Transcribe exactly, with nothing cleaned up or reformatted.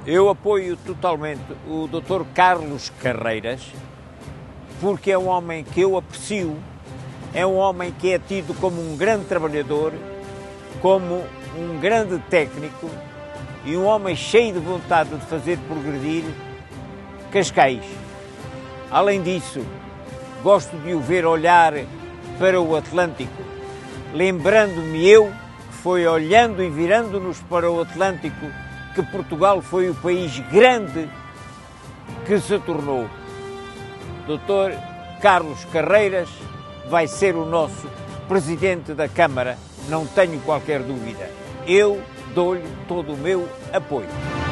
Eu apoio totalmente o doutor Carlos Carreiras, porque é um homem que eu aprecio, é um homem que é tido como um grande trabalhador, como um grande técnico e um homem cheio de vontade de fazer progredir Cascais. Além disso, gosto de o ver olhar para o Atlântico, lembrando-me eu que foi olhando e virando-nos para o Atlântico que Portugal foi o país grande que se tornou. doutor Carlos Carreiras vai ser o nosso Presidente da Câmara, não tenho qualquer dúvida. Eu dou-lhe todo o meu apoio.